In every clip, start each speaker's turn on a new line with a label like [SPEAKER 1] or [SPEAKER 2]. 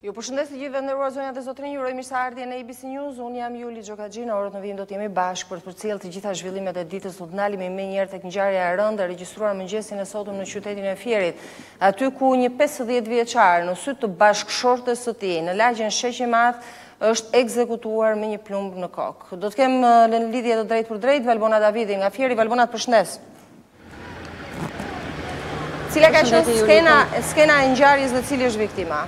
[SPEAKER 1] Ju përshëndes të gjithëve nderuar zonja dhe zotrinj, ju uroj mirëseardhje në abcnews. Unë jam Juli Gjokaxhi, orët në vijim do të jemi bashkë për të përcjellë të gjitha zhvillimet e ditës. Do të ndalemi më njëherë tek ngjarja e rëndë e regjistruar mëngjesin e sotëm në qytetin e Fierit, aty ku një 50 vjeçar në sytë të bashkëshortes së tij në lagjen Sheq i Madh është ekzekutuar me një plumb në kokë. Do të kem në lidhje të drejtë për drejtë Valbona Davidi nga Fieri. Valbona, përshëndes. Cila ka qenë skena e ngjarjes dhe cili është viktima?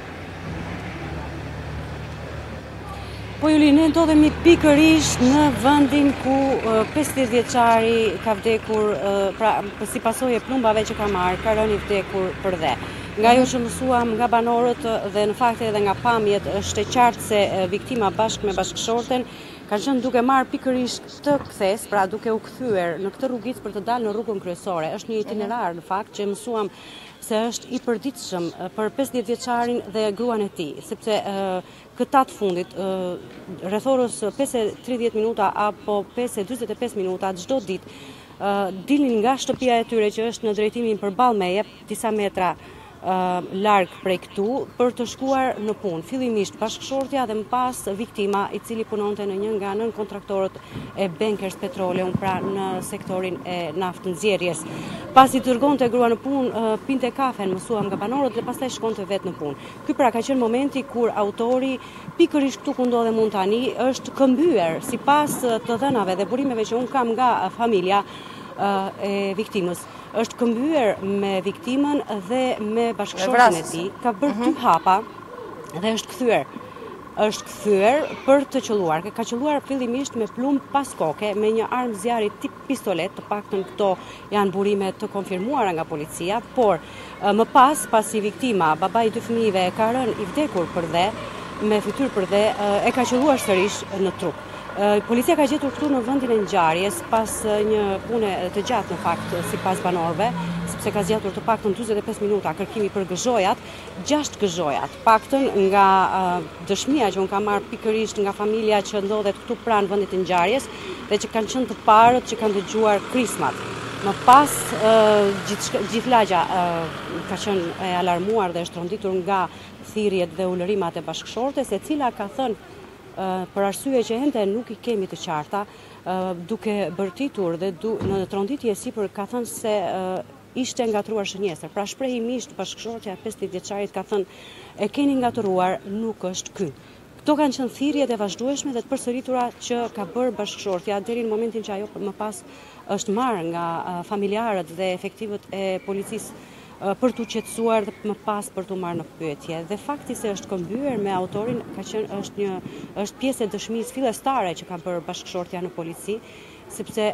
[SPEAKER 2] Po Juli, ne ndodhemi pikërisht në vendin ku 50 vjeçari ka vdekur si pasojë e plumbave që ka marrë, ka rënë i vdekur për dhe. Nga ajo që mësuam nga banorët dhe në fakt edhe nga pamjet është e qartë se viktima bashkë me bashkëshorten kanë qenë duke marrë pikërisht këtë kthes, pra duke u kthyer në këtë rrugicë për të dalë në rrugën kryesore. Është një itinerar në fakt që mësuam se është i përditshëm për 50 vjeçarin dhe gruan e tij, sepse këta të fundit, rreth orës 5:30 minuta apo 5:45 minuta çdo ditë dilnin nga shtëpia e tyre që është në drejtimin përballë meje, disa metra larg prej këtu, për të shkuar në punë. Fillimisht bashkëshortja dhe më pas viktima, i cili punonte në një nga nën kontraktorët e Bankers Petroleum, pra në sektorin e naftënxjerrjes. Pasi dërgonte grua në punë, pinte kafen, mësuam nga banorët dhe pastaj shkonte vetë në punë. Ky pra ka qenë momenti kur autori pikërisht këtu ku ndodhem unë tani është këmbyer sipas të dhënave dhe burimeve që unë kam nga familja e viktimës. Është këmbyer me viktimën dhe me bashkëshorten e tij, ka bërë 2 hapa dhe është kthyer. Është kthyer për të qelluar. Ka qelluar fillimisht me plumb pas koke, me një armë zjarri tip pistolet, të paktën këto janë burime të konfirmuara nga policia, por më pas, pasi viktima, babai i 2 fëmijëve, ka rënë i vdekur për dhe, me fytyrë për dhe, e ka qelluar sërish në trup. Policia ka gjetur këtu në vendin e ngjarjes pas një pune të gjatë në fakt sipas banorëve, sepse ka zgjatur të paktën 45 minuta kërkimi për gëzhojat, 6 gëzhojat, paktën nga dëshmia që unë kam marrë pikërisht nga familja që ndodhet këtu pranë vendit të ngjarjes dhe që kanë qenë të parët që kanë dëgjuar krismat. Më pas gjithë lagja ka qenë e alarmuar dhe është rënditur nga thirrjet dhe ulërimat e bashkëshortes, e cila ka thënë për arsye që ende nuk i kemi të qarta, duke bërtitur dhe në tronditje sipër ka thënë se ishte ngatruar shënjesër. Pra shprehimisht bashkëshortja e 50 vjeçarit ka thënë e keni ngatruar, nuk është ky. Këto kanë qenë thirrjet e vazhdueshme dhe të përsëritura që ka bërë bashkëshortja deri në momentin që ajo më pas është marrë nga familjarët dhe efektivët e policisë për t'u qetësuar dhe më pas për t'u marrë në pyetje. Dhe fakti se është këmbyer me autorin është pjesë e dëshmisë fillestare që ka bërë bashkëshortja në polici, sepse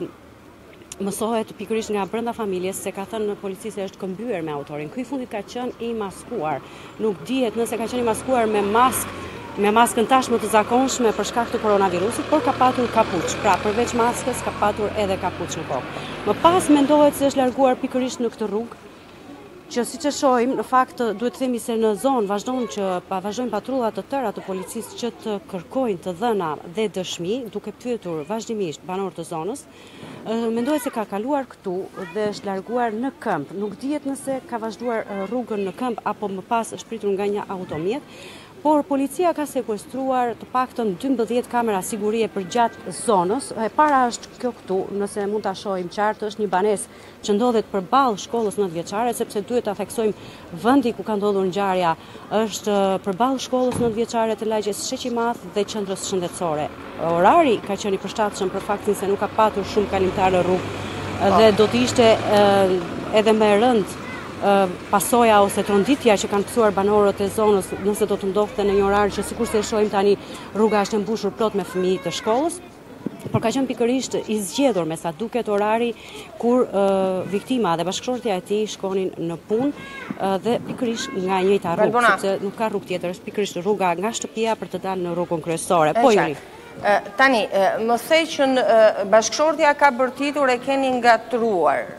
[SPEAKER 2] mësohet pikërisht nga brenda familjes se ka thënë në polici se është këmbyer me autorin. Ky i fundit ka qenë i maskuar. Nuk dihet nëse ka qenë i maskuar me maskën tashmë të zakonshme për shkak të koronavirusit, por ka patur kapuç. Pra përveç maskës ka patur edhe kapuç në kokë. Më pas mendohet se është larguar pikërisht në këtë rrugë, që siç e shohim, në fakt duhet të themi se në zonë vazhdojnë patrullat të tëra të policisë që të kërkojnë të dhëna dhe dëshmi, duke pyetur vazhdimisht banorët të zonës. Mendohet se ka kaluar këtu dhe është larguar në këmbë. Nuk dihet nëse ka vazhduar rrugën në këmbë apo më pas është pritur nga një automjet. Por policia ka sekuestruar të paktën 12 kamera sigurie përgjatë zonës. E para është kjo këtu, nëse mund ta shohim qartë, është një banesë që ndodhet përballë shkollës 9 vjeçare, sepse duhet ta theksojmë vendi ku ka ndodhur ngjarja është përballë shkollës 9 vjeçare të lagjes Sheq i Madh dhe qendrës shëndetësore. Orari ka qenë i përshtatshëm për faktin se nuk ka patur shumë kalimtar në rrugë dhe do të ishte edhe më e rëndë pasoja ose tronditja që kanë kësuar banorët e zonës nëse do të ndodhte në një orar që sikur se e shohim tani rruga është e mbushur plot me fëmijë të shkollës, por ka qenë pikërisht i zgjedhur me sa duket orari kur viktima dhe bashkëshortja e tij shkonin në punë dhe pikërisht nga e njëjta rrugë, sepse nuk ka rrugë tjetër, është pikërisht rruga nga shtëpia për të dalë në rrugën kryesore. Po Juri.
[SPEAKER 1] Tani, më thej që bashkëshortja ka bërtitur e keni ngatruar.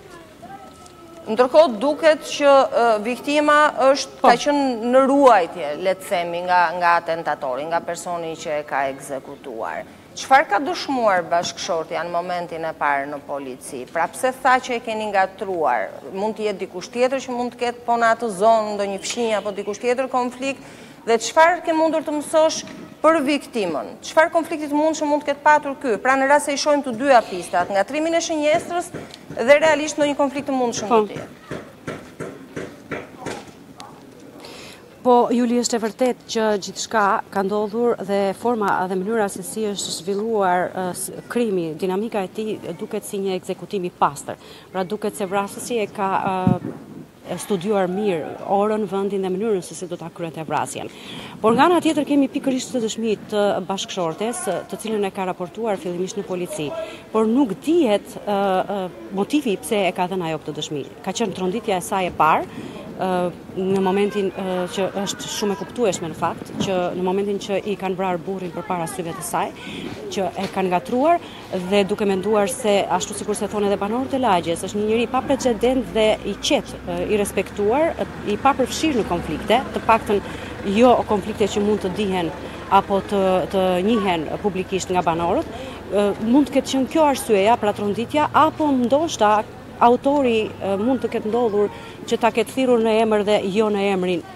[SPEAKER 1] Ndërkohë duket që viktima ka qenë në ruajtje, le të themi, nga atentatori, nga personi që e ka ekzekutuar. Çfarë ka dëshmuar bashkëshortja në momentin e parë në polici? Pra pse tha që e keni ngatruar? Mund të jetë dikush tjetër që mund të ketë po në atë zonë, ndonjë fshinjë apo dikush tjetër konflikt? Dhe çfarë ke mundur të mësosh për viktimën? Çfarë konfliktit mund të ketë patur ky? Pra në rast se i shohim të dyja pistat, ngatrimin e shënjestrës dhe realisht ndonjë konflikt të mundshëm të tjetër.
[SPEAKER 2] Po, Juli, është e vërtet që gjithçka ka ndodhur dhe forma dhe mënyra se si është zhvilluar krimi, dinamika e tij duket si një ekzekutim i pastër. Pra duket se vrasësi e ka studiuar mirë orën, vendin dhe mënyrën se si do ta kryente vrasjen. Por nga ana tjetër kemi pikërisht të dëshmi të bashkëshortes, të cilën e ka raportuar fillimisht në polici, por nuk dihet motivi pse e ka dhënë ajo këtë dëshmi. Ka qenë tronditja e saj e parë, në momentin që është shumë e kuptueshme në fakt, që në momentin që i kanë vrarë burrin përpara syve të saj, që e kanë ngatruar dhe duke menduar se ashtu sikur se thonë edhe banorët e lagjes, është një njeri pa precedent dhe i qetë, i respektuar, i papërfshirë në konflikte, të paktën jo konflikte që mund të dihen apo të njihen publikisht nga banorët, mund të ketë qenë kjo arsyeja, pra tronditja, apo ndoshta autori mund të ketë ndodhur që ta ketë thirrur në emër dhe jo në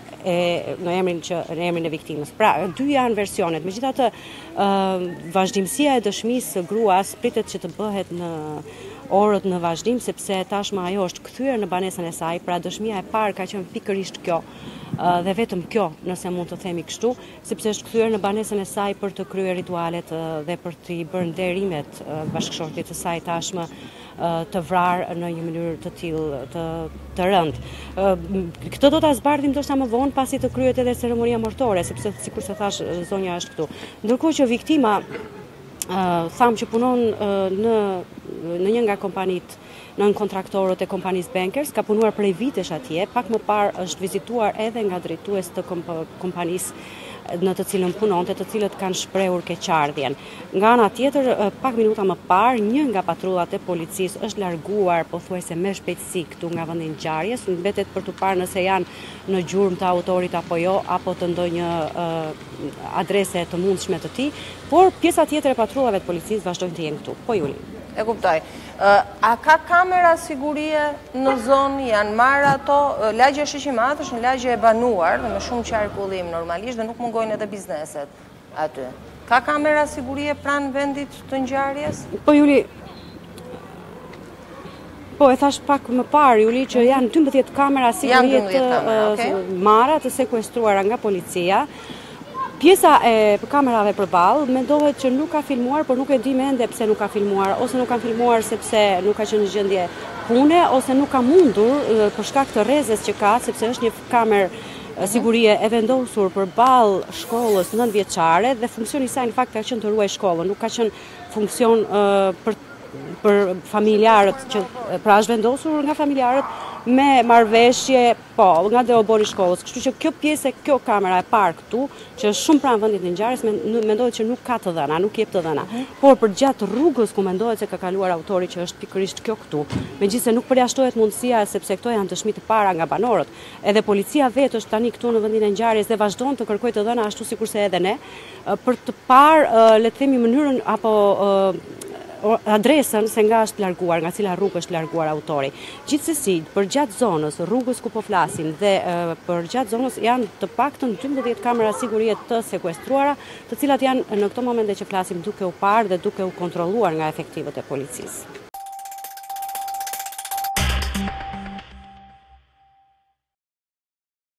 [SPEAKER 2] emrin e viktimës. Pra, dy janë versionet. Megjithatë, vazhdimësia e dëshmisë së gruas pritet që të bëhet në orët në vazhdim, sepse tashmë ajo është kthyer në banesën e saj, pra dëshmia e parë ka qenë pikërisht kjo. Dhe vetëm kjo, nëse mund të themi kështu, sepse është kthyer në banesën e saj për të kryer ritualet dhe për të bërë nderimet bashkëshortit të saj tashmë të vrarë në një mënyrë të tillë të rëndë. Këtë do ta zbardhim ndoshta më vonë pasi të kryhet edhe ceremonia mortore, sepse sikur se thash zonja është këtu. Ndërkohë që viktima thamë që punon në një nga kompanitë, nën kontraktorët e kompanisë Bankers, ka punuar prej vitesh atje, pak më parë është vizituar edhe nga drejtues të kompanisë në të cilën punonte, të cilët kanë shprehur keqardhjen. Nga ana tjetër, pak minuta më parë, një nga patrullat e policisë është larguar pothuajse me shpejtësi këtu nga vendi i ngjarjes, mbetet për të parë nëse janë në gjurmë të autorit apo jo, apo të ndonjë adrese të mundshme të tij, por pjesa tjetër e patrullave të policisë vazhdojnë të jenë këtu. Po Juli.
[SPEAKER 1] E kuptoj. A ka kamera sigurie në zonë, janë marrë ato? Lagja Shiqimat është një lagje e banuar dhe me shumë qarkullim normalisht dhe nuk mungojnë edhe bizneset aty. Ka kamera sigurie pranë vendit të ngjarjes?
[SPEAKER 2] Po Juli, po e thash pak më parë Juli që janë 12 kamera sigurie të marra të sekuestruara nga policia. Pjesa e kamerave përballë mendohet që nuk ka filmuar, por nuk e di mende pse nuk ka filmuar, ose nuk ka filmuar sepse nuk ka qenë në gjendje pune, ose nuk ka mundur për shkak të rrezës që ka, sepse është një kamerë sigurie e vendosur përballë shkollës 9 vjeçare dhe funksioni i saj në fakt ka qenë të ruaj shkollën, nuk ka qenë funksion për familjarët që pra është vendosur nga familjarët me marrëveshje, po, nga deobori shkollës. Kështu që kjo pjesë, kjo kamera e parë këtu, që është shumë pranë vendit të ngjarjes, mendohet që nuk ka të dhëna, nuk jep të dhëna. Por për gjatë rrugës ku mendohet se ka kaluar autori, që është pikërisht kjo këtu, megjithëse nuk përjashtohet mundësia sepse këto janë dëshmi të para nga banorët. Edhe policia vetë është tani këtu në vendin e ngjarjes dhe vazhdon të kërkojë të dhëna ashtu sikurse edhe ne, për të parë, le të themi, mënyrën apo adresën se nga është larguar, nga cila rrugë është larguar autori. Gjithsesi, për gjatë zonës, rrugës ku po flasim dhe për gjatë zonës janë të paktën 12 kamera sigurie të sekuestruara, të cilat janë në këtë moment që flasim duke u parë dhe duke u kontrolluar nga efektivët e policisë.